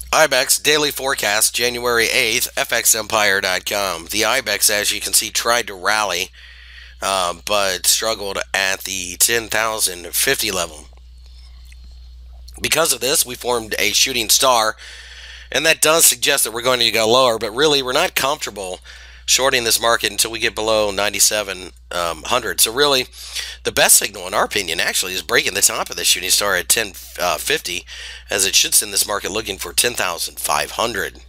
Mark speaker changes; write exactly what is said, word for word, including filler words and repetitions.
Speaker 1: IBEX daily forecast, January eighth, F X Empire dot com. The IBEX, as you can see, tried to rally, uh, but struggled at the ten thousand fifty level. Because of this, we formed a shooting star, and that does suggest that we're going to go lower, but really, we're not comfortable shorting this market until we get below ninety-seven hundred. So really, the best signal, in our opinion, actually, is breaking the top of the shooting star at ten fifty, as it should send this market looking for ten thousand five hundred.